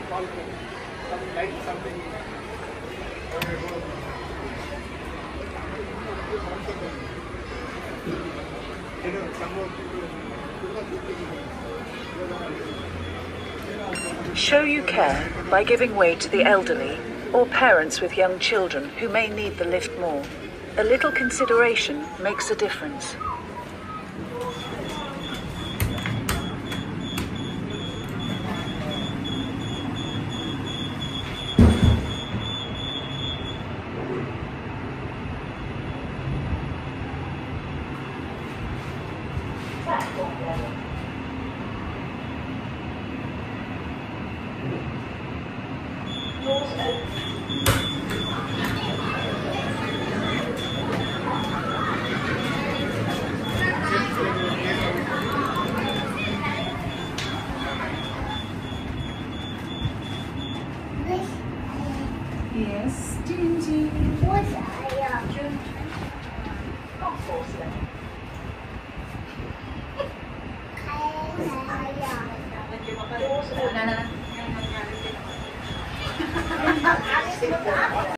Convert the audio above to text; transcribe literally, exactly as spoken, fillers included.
Like something. Show you care by giving way to the elderly or parents with young children who may need the lift more. A little consideration makes a difference. Yes, Gingy. What's that? Concourse then. Kaya. Na na na.